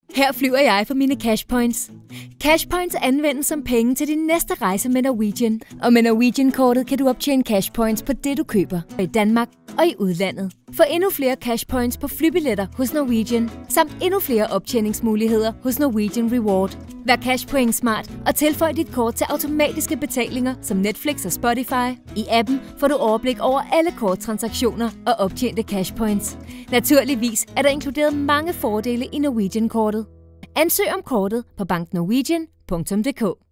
Her flyver jeg for mine cashpoints. Cashpoints anvendes som penge til din næste rejse med Norwegian. Og med Norwegian-kortet kan du optjene cashpoints på det, du køber i Danmark og i udlandet. Få endnu flere cashpoints på flybilletter hos Norwegian, samt endnu flere optjeningsmuligheder hos Norwegian Reward. Vær cashpoint smart og tilføj dit kort til automatiske betalinger som Netflix og Spotify. I appen får du overblik over alle korttransaktioner og optjente cashpoints. Naturligvis er der inkluderet mange fordele i Norwegian-kortet. Ansøg om kortet på banknorwegian.dk.